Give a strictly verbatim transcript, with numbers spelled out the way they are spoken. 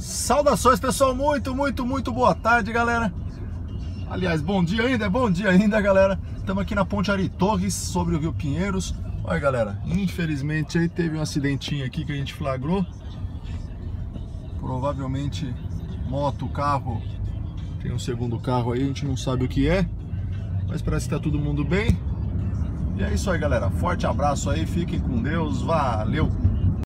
Saudações, pessoal, muito, muito, muito boa tarde, galera. Aliás, bom dia ainda, é bom dia ainda, galera. Estamos aqui na Ponte Ari Torres, sobre o Rio Pinheiros. Olha, galera, infelizmente aí teve um acidentinho aqui que a gente flagrou. Provavelmente moto, carro, tem um segundo carro aí, a gente não sabe o que é, mas parece que tá todo mundo bem. E é isso aí, galera, forte abraço aí, fiquem com Deus, valeu!